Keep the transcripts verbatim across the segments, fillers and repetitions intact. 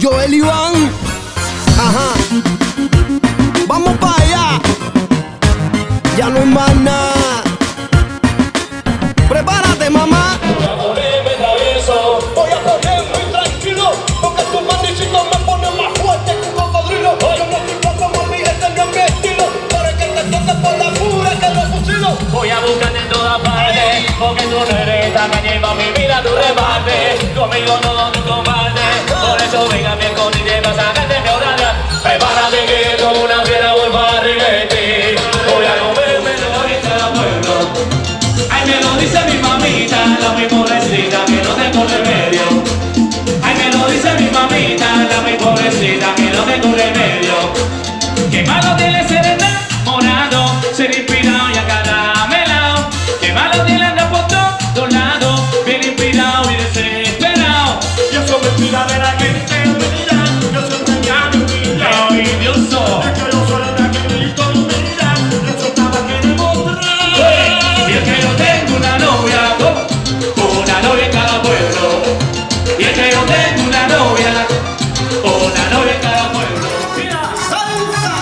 Joel Iván. Ajá. Vamos para allá. Ya no hay más nada. Prepárate, mamá. Voy a ponerme travieso, voy a ponerme tranquilo, porque tu manichito me pone más fuerte que un cocodrilo. Yo no estoy loco, mami, este no es mi estilo, para que te toques por la pura que lo fusilo. Voy a buscarte en todas partes, porque tú no eres tan lleva mi vida, tú repartes. Conmigo no tú compartes, por eso venga mi escondite para sacarte mi horaria. Prepárate que como una fiera voy para revertir. Voy a comerme todo y cada pueblo. Ay, me lo dice mi mamita, la mi pobrecita, que no tengo remedio. Ay, me lo dice mi mamita, la mi pobrecita, que no tengo remedio. Qué malo tiene ser enamorado, ser inspirado y acaramelado. Qué malo tiene andar por todos lados, bien inspirado y desesperado. Yo soy mentira de la gente, mentira, yo soy engañado y envidioso. Es que yo soy la que grito y mira, eso estaba que demostrar. Y es que yo tengo una novia, una novia en cada pueblo. Y es que yo tengo una novia, una novia en cada pueblo. Mira, salsa.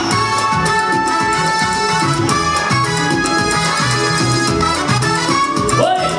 Oye.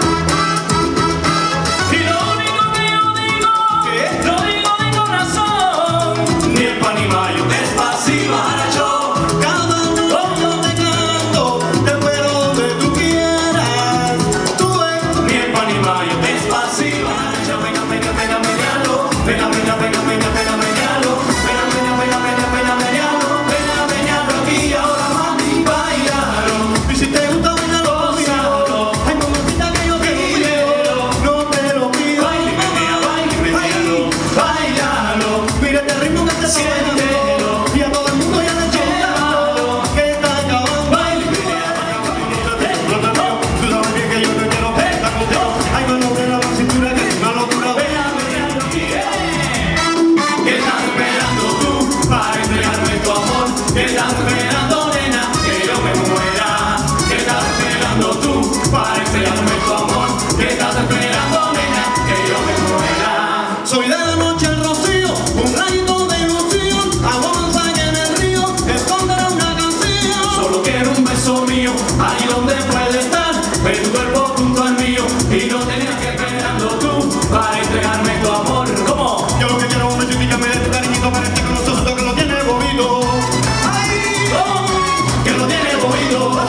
Y lo único que yo digo, ¿qué? Lo digo de corazón. Ni el pan ni mayo, despacito, yo. Cada uno te canto, te espero donde tú quieras. Tú ves, ni el pan ni mayo, despacito, yo. Venga, venga, venga, medialo. Venga, venga, venga, venga, venga, medialo. Venga, venga, venga, venga, venga, medialo. Venga, medialo aquí y ahora, mami, bailalo. Y si te gusta, bailalo, bailalo. Ay, mamacita que yo te quiero, no te lo pido. Baile, baile, baile, bailalo. Mira este ritmo que te siente. Y a todo el mundo ya le llévalo, que está acabando. Baile, no te veo, tú sabes bien que yo te quiero estar contigo. Ay, mano de la cintura, que es una locura. Vea, vea, ¿qué estás esperando tú para entregarme tu amor? ¿Qué estás esperando, nena, que yo me muera? ¿Qué estás esperando tú para entregarme tu amor? ¿Qué estás esperando, nena, que yo me muera? Soy de la noche el rocío, un rayito de ilusión, avanza que en el río esconderá una canción. Solo quiero un beso mío, ahí donde puede estar, ver tu cuerpo junto al mío, y no tenías que esperando tú para entregarme tu amor. ¿Cómo? Yo lo que quiero es un besito y que me dé tu cariñito para este con nosotros que lo tiene bonito. ¡Ay! Oh, que lo tiene bonito.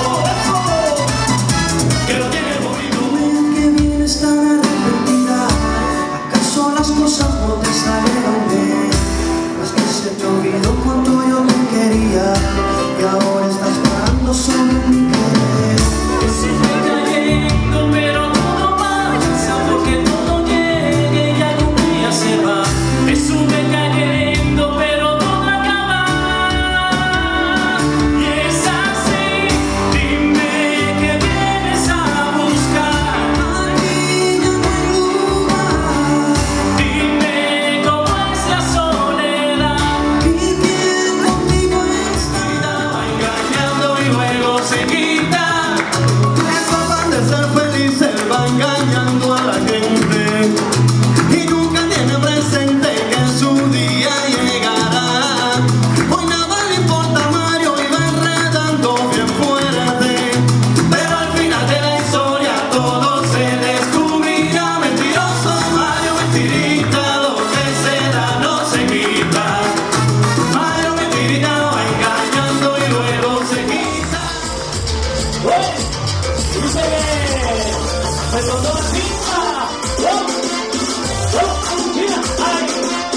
Que lo tiene bonito. Ven que vienes tan arrepentida, ¿acaso las cosas no te salieron bien? Es que se te olvidó cuánto yo te quería y ahora estás pagando solo mi querer. Sube cayendo, pero todo pasa, porque todo llega y algún día se va. Me sube cayendo, pero todo acaba. Y es así, dime que vienes a buscar. Aquí ya no hay lugar, Dime cómo es la soledad. y quién contigo está. Va engañando y luego se quita. Eso van de ser felices, va engañando a la gente y nunca tiene presente que su día llegará. Hoy nada le importa a Mario y va enredando bien fuerte, pero al final de la historia todo se descubrirá. Mentiroso Mario, mentirita, lo que se da no se quita. Mario, mentirita, va engañando y luego se quita. Dice que me soltó la cinta. Oh, oh, mira, ay.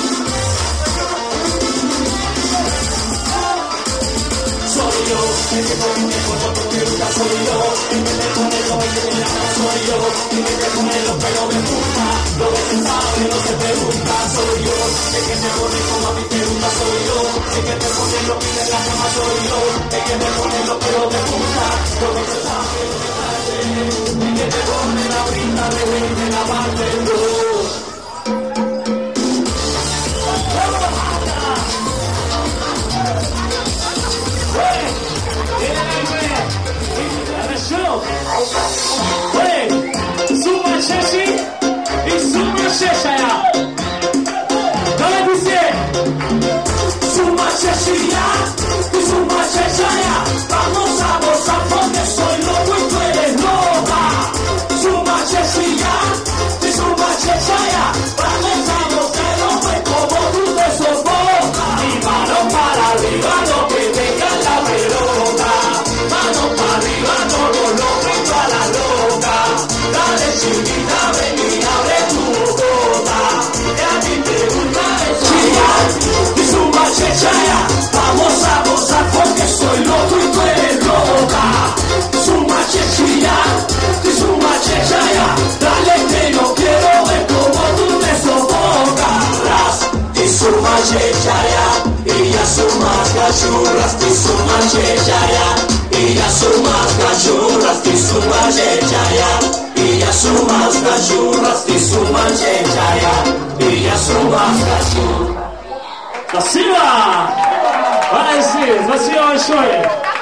Soy yo, el que pone mi cuerpo porque nunca soy yo. El que te pone lo que te llama soy yo. El que te pone los pelos de punta. Lo que se sabe no se pregunta. Soy yo, el que te pone como a mí te gusta soy yo. El que te pone los pies en la cama soy yo. El que te pone los pelos de punta. Lo que se sabe no se sabe. El que te pone la brinda de gente en la parte no. Suma Chechi y Suma Checha ya. чурас, ты сумасшедшая, и я с ума схожу. Спасибо! Спасибо, спасибо большое.